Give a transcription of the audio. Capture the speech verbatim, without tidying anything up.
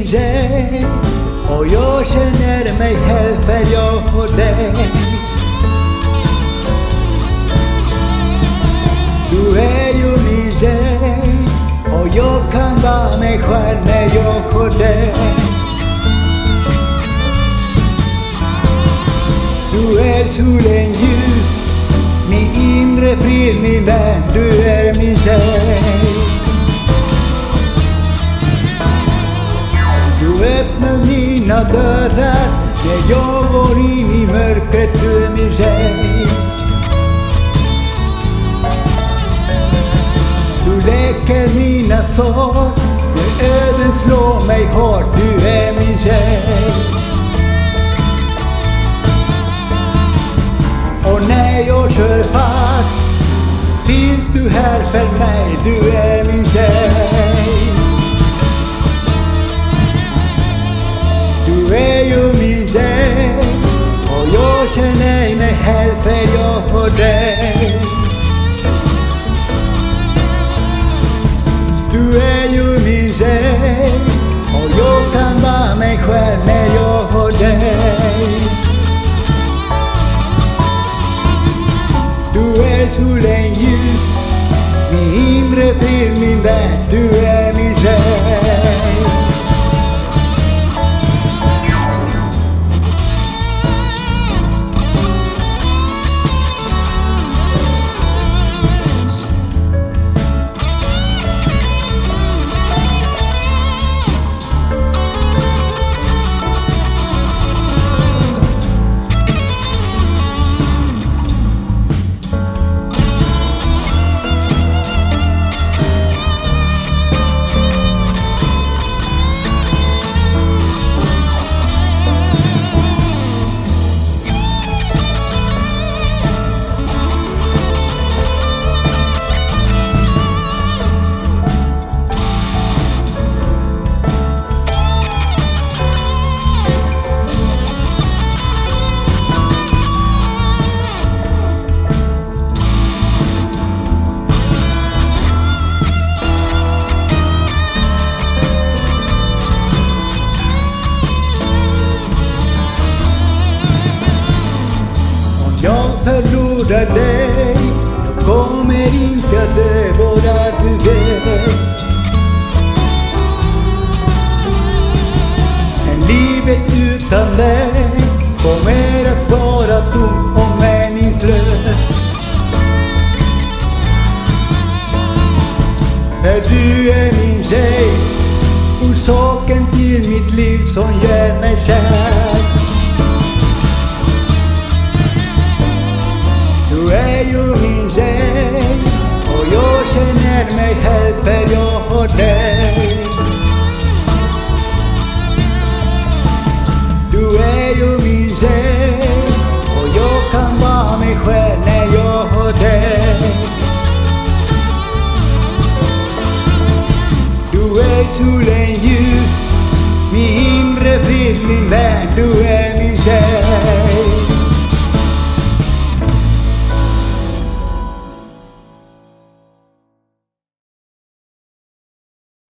tjej och jag känner mig helt för jag har dig. Du är ju min tjej och jag kan vara mig själv när jag har dig. Du är solen ljus, min inre frid, min vän, du är min tjej. Du öppnar mina dörrar när jag går in i mörkret, du är min tjej. Du läker mina sår när öden slår mig hårt, du är min tjej. Och när jag kör fast så finns du här för mig, du är min tjej. Du är ju min tjej och jag känner mig helt för jag har dig. Du är ju min tjej och jag kan vara mig själv när jag har dig. Du är solen ljus, min inre frid, min vän, du är min tjej. Jag förlorar dig, jag kommer inte att dö, bara du vet. Men livet utan dig kommer att vara tom och meningslöst. För du är min tjej, orsaken till mitt liv som gör mig kär. Du är ju min tjej och jag känner mig helt för jag har dig. Du är ju min tjej och jag kan vara mig själv när jag har dig. Du är solen